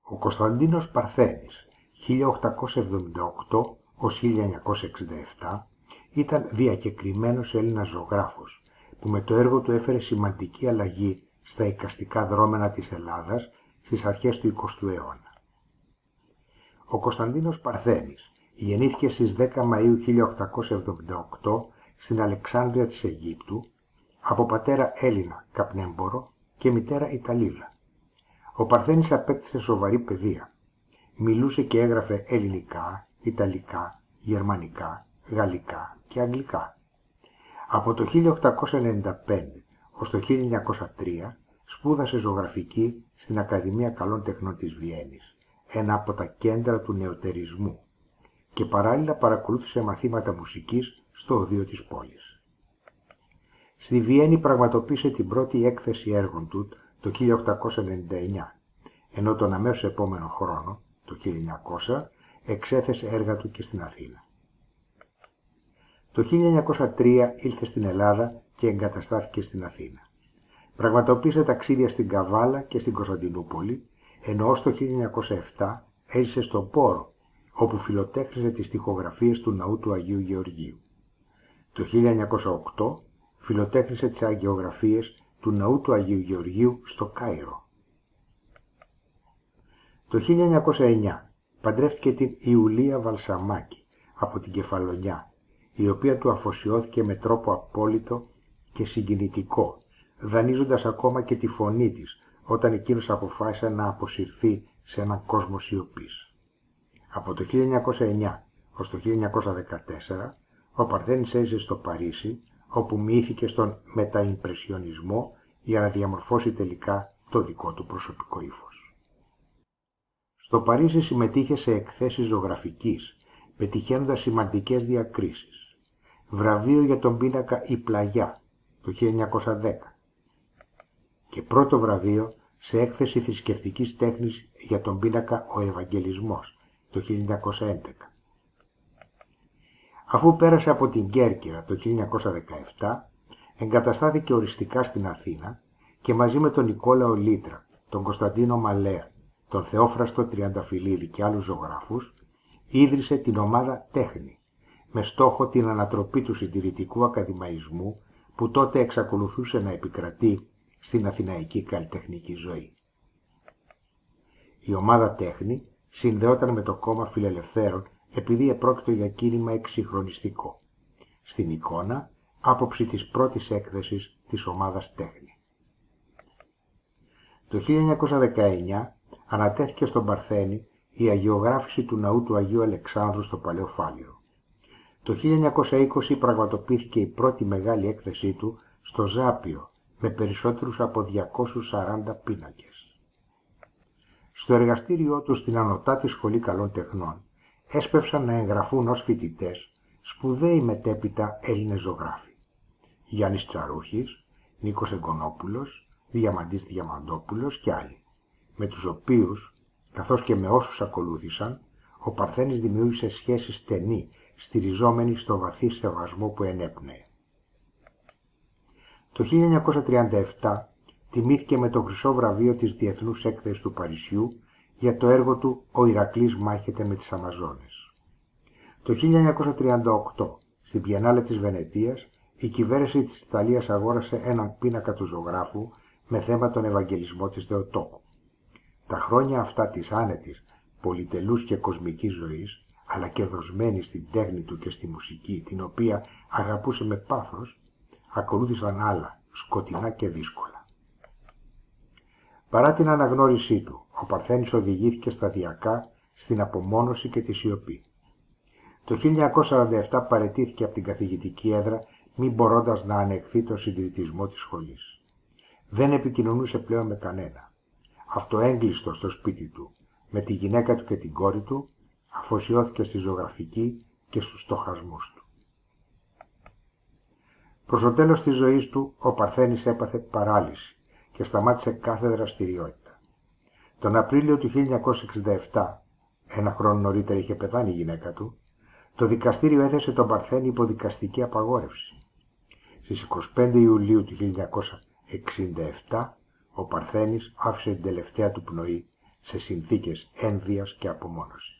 Ο Κωνσταντίνος Παρθένης, 1878 ως 1967, ήταν διακεκριμένος Έλληνας ζωγράφος, που με το έργο του έφερε σημαντική αλλαγή στα εικαστικά δρόμενα της Ελλάδας στις αρχές του 20ου αιώνα. Ο Κωνσταντίνος Παρθένης γεννήθηκε στις 10 Μαΐου 1878 στην Αλεξάνδρεια της Αιγύπτου, από πατέρα Έλληνα καπνέμπορο και μητέρα Ιταλίδα. Ο Παρθένης απέκτησε σοβαρή παιδεία. Μιλούσε και έγραφε ελληνικά, ιταλικά, γερμανικά, γαλλικά και αγγλικά. Από το 1895 ως το 1903 σπούδασε ζωγραφική στην Ακαδημία Καλών Τεχνών της Βιέννης, ένα από τα κέντρα του νεωτερισμού, και παράλληλα παρακολούθησε μαθήματα μουσικής στο οδείο της πόλης. Στη Βιέννη πραγματοποίησε την πρώτη έκθεση έργων του το 1899, ενώ τον αμέσως επόμενο χρόνο, το 1900, εξέθεσε έργα του και στην Αθήνα. Το 1903 ήλθε στην Ελλάδα και εγκαταστάθηκε στην Αθήνα. Πραγματοποίησε ταξίδια στην Καβάλα και στην Κωνσταντινούπολη, ενώ ως το 1907 έζησε στον Πόρο, όπου φιλοτέχνησε τις τοιχογραφίες του ναού του Αγίου Γεωργίου. Το 1908 φιλοτέχνησε τις αγιογραφίες του ναού του Αγίου Γεωργίου στο Κάιρο. Το 1909 παντρεύτηκε την Ιουλία Βαλσαμάκη από την Κεφαλονιά, η οποία του αφοσιώθηκε με τρόπο απόλυτο και συγκινητικό, δανείζοντας ακόμα και τη φωνή της όταν εκείνος αποφάσισε να αποσυρθεί σε έναν κόσμο σιωπής. Από το 1909 ως το 1914 ο Παρθένης έζησε στο Παρίσι, όπου μοιήθηκε στον μεταϊμπρεσιονισμό για να διαμορφώσει τελικά το δικό του προσωπικό ύφος. Στο Παρίσι συμμετείχε σε εκθέσεις ζωγραφικής, πετυχαίνοντας σημαντικές διακρίσεις. Βραβείο για τον πίνακα «Η Πλαγιά» το 1910 και πρώτο βραβείο σε έκθεση θρησκευτικής τέχνης για τον πίνακα «Ο Ευαγγελισμός» το 1911. Αφού πέρασε από την Κέρκυρα το 1917, εγκαταστάθηκε οριστικά στην Αθήνα και μαζί με τον Νικόλαο Λίτρα, τον Κωνσταντίνο Μαλέα, τον Θεόφραστο Τριανταφυλλίδη και άλλους ζωγράφους, ίδρυσε την ομάδα Τέχνη, με στόχο την ανατροπή του συντηρητικού ακαδημαϊσμού που τότε εξακολουθούσε να επικρατεί στην αθηναϊκή καλλιτεχνική ζωή. Η ομάδα Τέχνη συνδεόταν με το κόμμα Φιλελευθέρων επειδή επρόκειτο για κίνημα εξυγχρονιστικό. Στην εικόνα, άποψη της πρώτης έκθεσης της ομάδας Τέχνη. Το 1919 ανατέθηκε στον Παρθένη η αγιογράφηση του ναού του Αγίου Αλεξάνδρου στο Παλαιό Φάληρο. Το 1920 πραγματοποιήθηκε η πρώτη μεγάλη έκθεσή του στο Ζάπιο, με περισσότερους από 240 πίνακες. Στο εργαστήριό του στην Ανωτάτη Σχολή Καλών Τεχνών έσπευσαν να εγγραφούν ως φοιτητές σπουδαίοι μετέπειτα Έλληνες ζωγράφοι. Γιάννης Τσαρούχης, Νίκος Εγκονόπουλος, Διαμαντής Διαμαντόπουλος και άλλοι, με τους οποίους, καθώς και με όσους ακολούθησαν, ο Παρθένης δημιούργησε σχέση στενή, στηριζόμενη στο βαθύ σεβασμό που ενέπνεε. Το 1937 τιμήθηκε με το χρυσό βραβείο της Διεθνούς Έκθεσης του Παρισιού για το έργο του «Ο Ηρακλής μάχεται με τις Αμαζόνες». Το 1938, στην Πιενάλε της Βενετίας, η κυβέρνηση της Ιταλίας αγόρασε έναν πίνακα του ζωγράφου με θέμα τον Ευαγγελισμό της Θεοτόκου. Τα χρόνια αυτά της άνετης, πολυτελούς και κοσμικής ζωής, αλλά και δοσμένη στην τέχνη του και στη μουσική, την οποία αγαπούσε με πάθος, ακολούθησαν άλλα, σκοτεινά και δύσκολα. Παρά την αναγνώρισή του, ο Παρθένης οδηγήθηκε σταδιακά στην απομόνωση και τη σιωπή. Το 1947 παραιτήθηκε από την καθηγητική έδρα, μη μπορώντας να ανεχθεί τον συντηρητισμό της σχολής. Δεν επικοινωνούσε πλέον με κανένα. Αυτοέγκλειστο στο σπίτι του, με τη γυναίκα του και την κόρη του, αφοσιώθηκε στη ζωγραφική και στους στοχασμούς του. Προς το τέλος της ζωής του, ο Παρθένης έπαθε παράλυση και σταμάτησε κάθε δραστηριότητα. Τον Απρίλιο του 1967, ένα χρόνο νωρίτερα είχε πεθάνει η γυναίκα του, το δικαστήριο έθεσε τον Παρθένη υπό δικαστική απαγόρευση. Στις 25 Ιουλίου του 1967, ο Παρθένης άφησε την τελευταία του πνοή σε συνθήκες ένδυας και απομόνωσης.